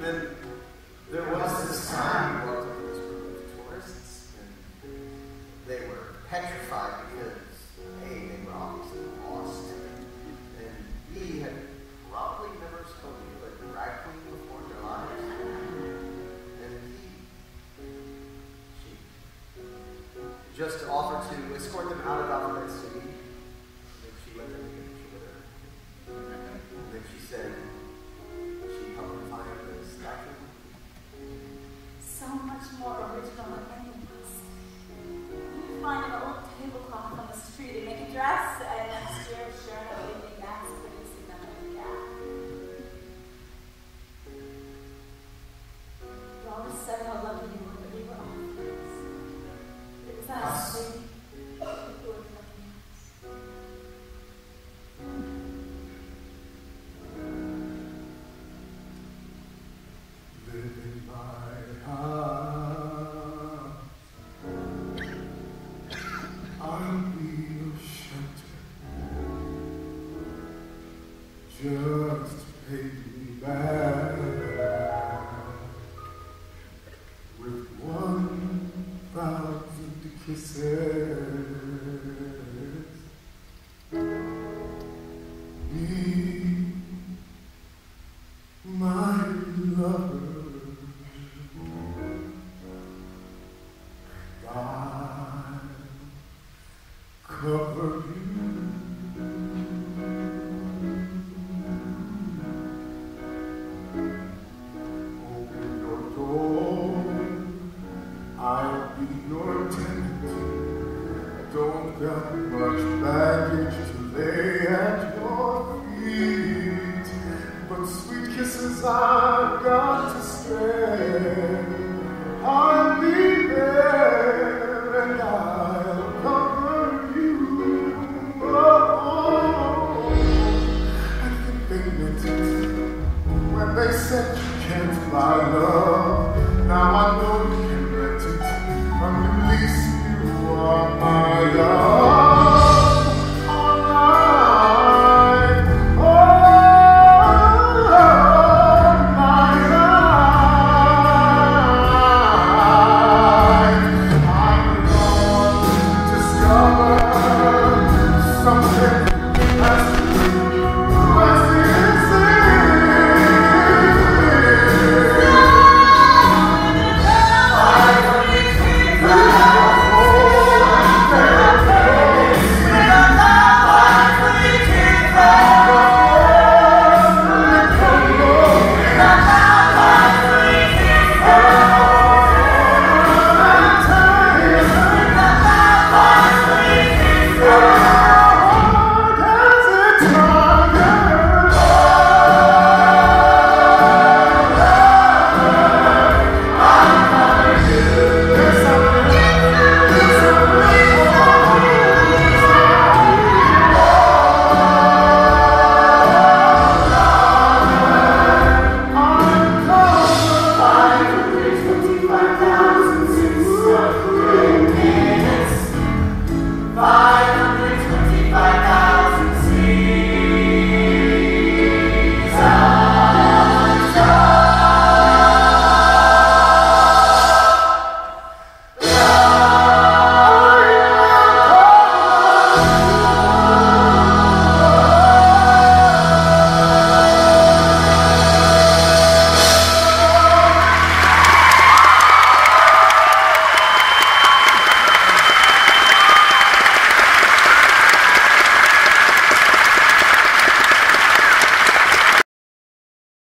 then there was this time we walked up to this group of tourists, and they were petrified because, A, they were obviously lost, and B, had probably never spoken to a drag queen before in their lives. And she just offered to escort them out of Alphabet City. And then she let them take a picture with her. And then she said she'd help them find the statue. So much more original than any of us. You find an old tablecloth on the street and make a dress, and next year, sure enough, you think that's producing them in the gap. You always said how lucky you were that we were all friends. It was us, baby. Who were lucky us. Live in my heart. I'll be your shelter. Just pay me back with 1,000 kisses. Be my lover. I'll cover you. Open your door. I'll be your tenant. Don't got much baggage to lay at your feet, but sweet kisses I've got to spare. I'll be there and I'll cover you. Oh, I think they meant it when they said you can't fly, love. Now I know you